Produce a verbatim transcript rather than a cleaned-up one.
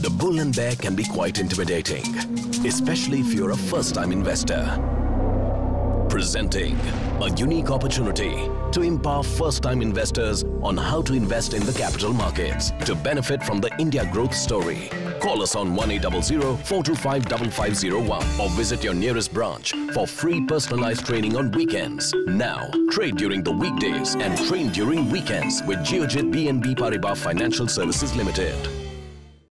The bull and bear can be quite intimidating, especially if you're a first-time investor. Presenting a unique opportunity to empower first-time investors on how to invest in the capital markets to benefit from the India growth story. Call us on one eight zero zero, four two five, five five zero one or visit your nearest branch for free personalized training on weekends. Now, trade during the weekdays and train during weekends with Geojit B N P Paribas Financial Services Limited.